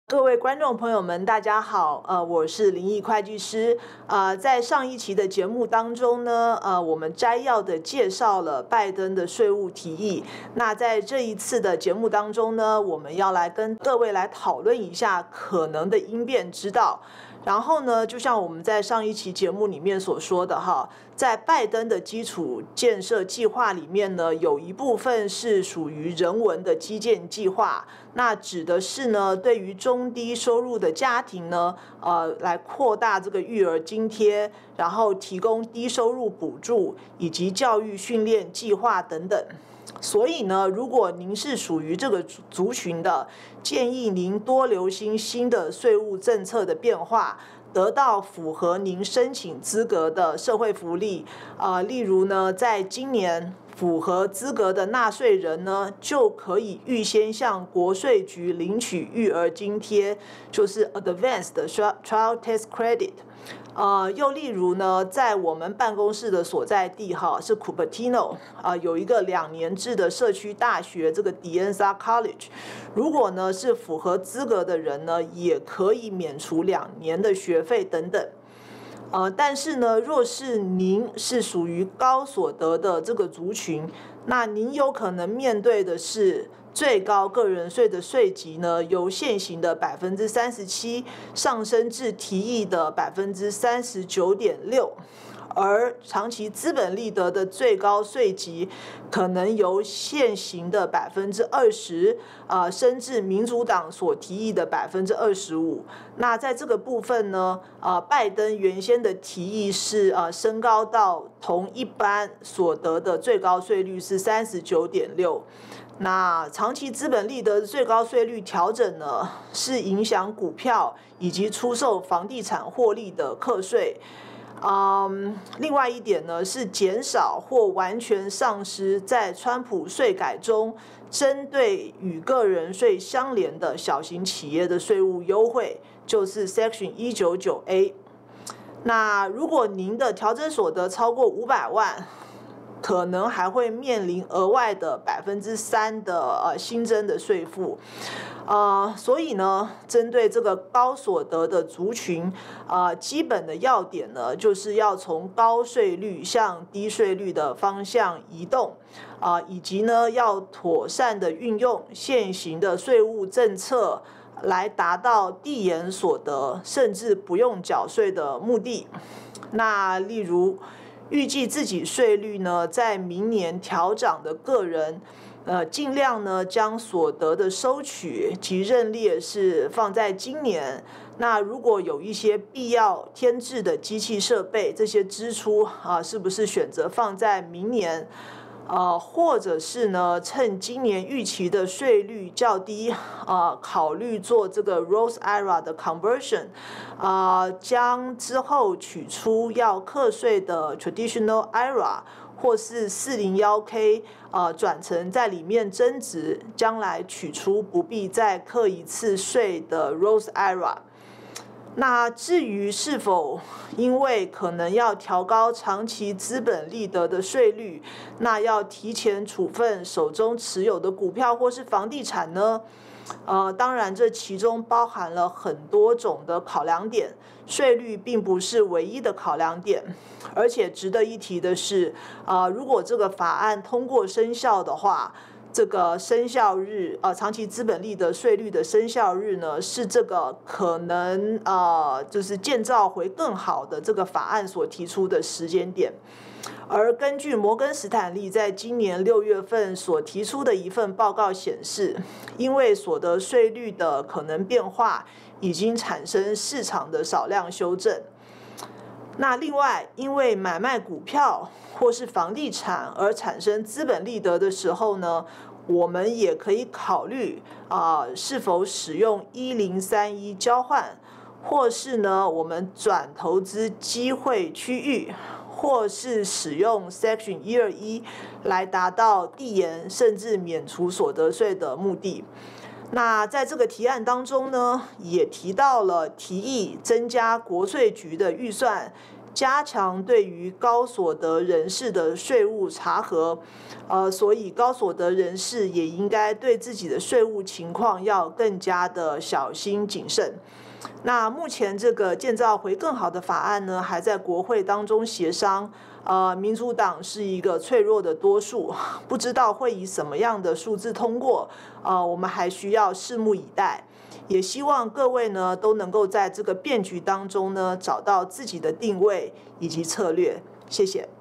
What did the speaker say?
各位观众朋友们，大家好，我是林毅会计师。在上一期的节目当中呢，我们摘要的介绍了拜登的税务提议。那在这一次的节目当中呢，我们要来跟各位来讨论一下可能的应变之道。然后呢，就像我们在上一期节目里面所说的哈，在拜登的基础建设计划里面呢，有一部分是属于人文的基建计划，那指的是呢，对于中低收入的家庭呢，来扩大这个育儿津贴，然后提供低收入补助以及教育训练计划等等。所以呢，如果您是属于这个族群的，建议您多留心新的税务政策的变化，得到符合您申请资格的社会福利。例如呢，在今年符合资格的纳税人呢，就可以预先向国税局领取育儿津贴，就是 Advanced Child Tax Credit。又例如呢，在我们办公室的所在地是 Cupertino， 有一个2年制的社区大学，这个 De Anza College。如果呢是符合资格的人呢，也可以免除2年的学费等等。但是呢，若是您是属于高所得的这个族群，那您有可能面对的是最高个人税的税级呢，由现行的37%上升至提议的39.6%，而长期资本利得的最高税级可能由现行的20%升至民主党所提议的25%。那在这个部分呢，拜登原先的提议是升高到同一般所得的最高税率是39.6%。那长期资本利得的最高税率调整呢，是影响股票以及出售房地产获利的课税。另外一点呢，是减少或完全丧失在川普税改中针对与个人税相连的小型企业的税务优惠，就是 Section 199A。那如果您的调整所得超过500万，可能还会面临额外的3%的新增的税负。所以呢，针对这个高所得的族群，基本的要点呢，就是要从高税率向低税率的方向移动，以及呢，要妥善的运用现行的税务政策，来达到递延所得甚至不用缴税的目的。那例如，预计自己税率呢，在明年调涨的个人，尽量呢将所得的收取及认列是放在今年。那如果有一些必要添置的机器设备，这些支出是不是选择放在明年？或者是呢，趁今年预期的税率较低，考虑做这个 Roth IRA 的 conversion，将之后取出要课税的 Traditional IRA 或是401k，转成在里面增值，将来取出不必再课一次税的 Roth IRA。那至于是否因为可能要调高长期资本利得的税率，那要提前处分手中持有的股票或是房地产呢？当然这其中包含了很多种的考量点，税率并不是唯一的考量点。而且值得一提的是，如果这个法案通过生效的话，这个生效日，长期资本利得税率的生效日呢，是这个可能就是建造回更好的这个法案所提出的时间点。而根据摩根斯坦利在今年6月份所提出的一份报告显示，因为所得税率的可能变化，已经产生市场的少量修正。那另外，因为买卖股票或是房地产而产生资本利得的时候呢，我们也可以考虑是否使用1031交换，或是呢我们转投资机会区域，或是使用 Section 121来达到递延甚至免除所得税的目的。那在这个提案当中呢，也提到了提议增加国税局的预算， 加强对于高所得人士的税务查核，所以高所得人士也应该对自己的税务情况要更加的小心谨慎。那目前这个建造回更好的法案呢，还在国会当中协商。民主党是一个脆弱的多数，不知道会以什么样的数字通过，我们还需要拭目以待。也希望各位呢都能够在这个变局当中呢找到自己的定位以及策略。谢谢。